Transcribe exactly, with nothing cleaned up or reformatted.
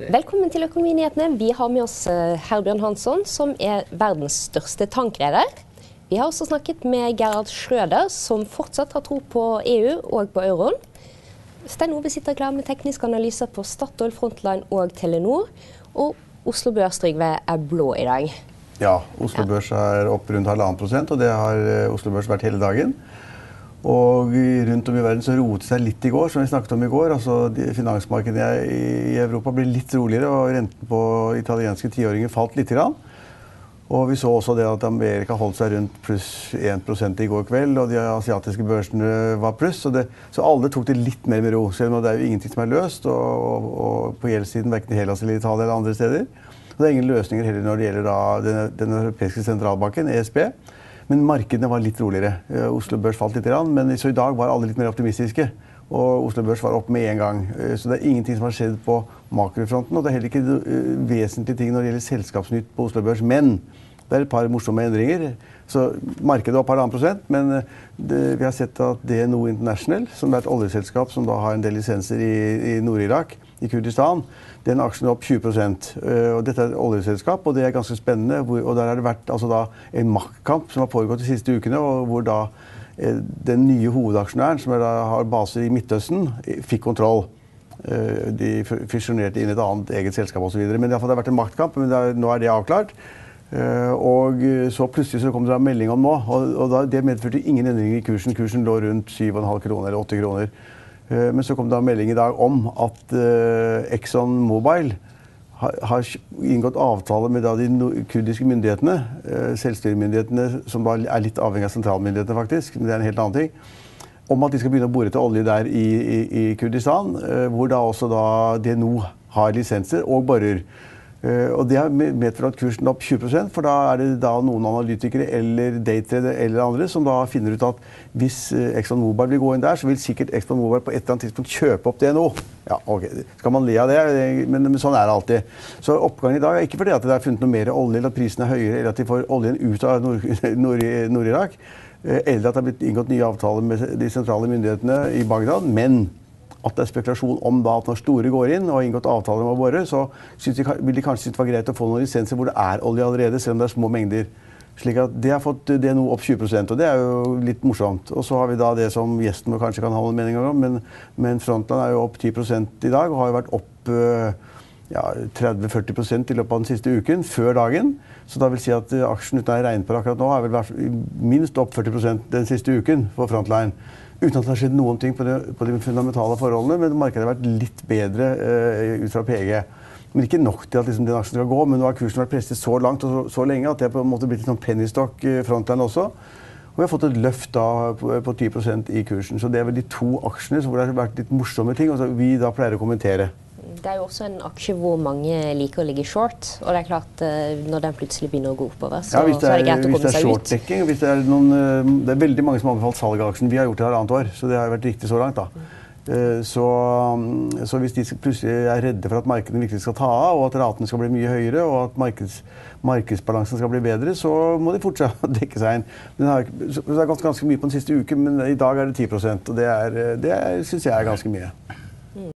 Velkommen til Økonominyhetene. Vi har med oss Herbjørn Hansson, som er verdens største tankreder. Vi har også snakket med Gerhard Schröder, som fortsatt har tro på E U og på euroen. Stein Ove sitter klar med tekniske analyser på Statoil, Frontline og Telenor. Og Oslo Børs, Trygve, er blå i dag. Ja, Oslo Børs er opp rundt halvannen prosent, og det har Oslo Børs vært hele dagen. Og rundt om i verden så rotet seg litt i går, som vi snakket om i går. Altså, finansmarkedene i Europa ble litt roligere, og renten på italienske tiåringer falt litt grann. Og vi så også det at Amerika holdt seg rundt pluss én prosent i går kveld, og de asiatiske børsene var pluss. Så, det, så alle tok det litt mer med ro, selv om det er jo ingenting som er løst, og, og, og på gjeldssiden hverken i Hellas eller Italia eller andre steder. Og det er ingen løsninger heller når det gjelder da, den, den europeiske sentralbanken, E S B. Men markedene var litt roligere. Oslo Børs falt litt, men så i dag var alle litt mer optimistiske. Og Oslo Børs var opp med en gang. Så det er ingenting som har skjedd på makrofronten, og det er heller ikke vesentlige ting når det gjelder selskapsnytt på Oslo Børs. Men det er et par morsomme endringer. Så markedet var et par annen prosent, men det, vi har sett at D N O International, som er et oljeselskap som da har en del lisenser i, i Nord-Irak, i Kurdistan, den aksjen er opp tjue prosent. Og dette er et oljeselskap, og det er ganske spennende. Og der har det vært altså da, en maktkamp som har pågått de siste ukene, og hvor da eh, den nye hovedaksjonæren, som er da, har baser i Midtøsten, fikk kontroll. Eh, de fusjonerte inn i et annet eget selskap og så videre. Men det har vært en maktkamp, men det er, nå er det avklart. Uh, og så plutselig så kom det en melding om nå, og, og da, det medførte ingen endringer i kursen. Kursen lå rundt syv komma fem kroner eller åtte kroner. Uh, men så kom det en melding i dag om at uh, Exxon Mobil har, har inngått avtale med da, de kurdiske myndighetene, uh, selvstyremyndighetene, som da er litt avhengig av sentralmyndighetene faktisk, men det er en helt annen ting, om at de skal begynne å bore etter olje der i, i, i Kurdistan, uh, hvor da også da D N O har lisenser og borer. Uh, og det har medført at kursen er opp tjue prosent, for da er det da noen analytikere eller daytradere eller andre som da finner ut at hvis uh, Exxon Mobil vil gå inn der, så vil sikkert Exxon Mobil på et eller annet tidspunkt kjøpe opp D N O. Ja, ok, skal man le av det, men, men sånn er det alltid. Så oppgangen i dag er ikke fordi at det er funnet noe mer olje, eller at prisen er høyere, eller at de får oljen ut av Nord-Irak, Nord uh, eller at det har blitt inngått nye avtaler med de sentrale myndighetene i Bagdad, men at det er spekulasjon om da at når store går inn og har inngått avtaler med å bore, så de, vil de kanskje synes det var greit å få noen lisenser hvor det er olje allerede, selv om det er små mengder. Slik at det har fått D N O opp tjue prosent, og det er jo litt morsomt. Og så har vi da det som gjesten kanskje kan ha noen meninger om, men, men Frontline er jo opp ti prosent i dag, og har jo vært opp ja, tretti til førti prosent i løpet av den siste uken, før dagen. Så da vil si at aksjen uten å regne på akkurat nå har vel vært minst opp førti prosent den siste uken for Frontline. Uten at det har skjedd noen ting på de, på de fundamentale forholdene, men markedet har vært litt bedre uh, ut fra P G. Men ikke nok til at liksom, den aksjen skal gå, men nå har kursen vært presset så langt og så, så lenge at det på en måte blitt en pennystock uh, Frontline også. Og vi har fått et løft da på, på ti prosent i kursen, så det er vel de to aksjene hvor det har vært litt morsomme ting, og så vi da pleier å kommentere. Det er jo også en aksje hvor mange liker å ligge short, og det er klart når den plutselig begynner å gå oppover, så, ja, det er, så er det greit å komme seg ut. Hvis det er short-dekking, hvis det er noen, det er veldig mange som har anbefalt salg av aksjen. Vi har gjort det her annet år, så det har vært riktig så langt da. Mm. Så, så hvis de plutselig er redde for at markedet virkelig skal ta av, og at ratene skal bli mye høyere, og at markeds, markedsbalansen skal bli bedre, så må de fortsatt dekke seg inn. Den har, så det har gått ganske mye på den siste uken, men i dag er det ti prosent, og det, er, det er, synes jeg er ganske mye.